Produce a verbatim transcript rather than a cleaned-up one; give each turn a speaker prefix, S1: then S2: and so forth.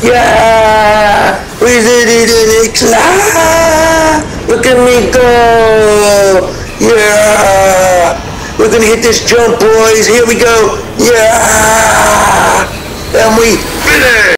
S1: Yeah! We did it in it! Ah! Look at me go! Yeah! We're gonna hit this jump, boys! Here we go! Yeah! And we finish!